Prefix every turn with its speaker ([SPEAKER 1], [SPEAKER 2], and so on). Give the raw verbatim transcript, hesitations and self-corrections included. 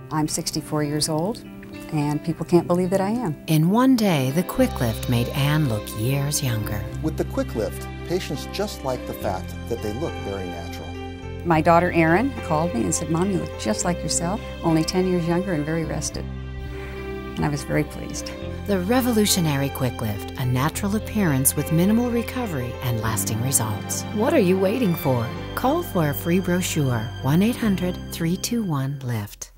[SPEAKER 1] I'm sixty-four years old, and people can't believe that I am.
[SPEAKER 2] In one day, the QuickLift made Ann look years younger.
[SPEAKER 3] With the QuickLift, patients just like the fact that they look very natural.
[SPEAKER 1] My daughter Erin called me and said, "Mom, you look just like yourself, only ten years younger and very rested." And I was very pleased.
[SPEAKER 2] The revolutionary QuickLift, a natural appearance with minimal recovery and lasting results. What are you waiting for? Call for a free brochure, one eight hundred, three two one, lift.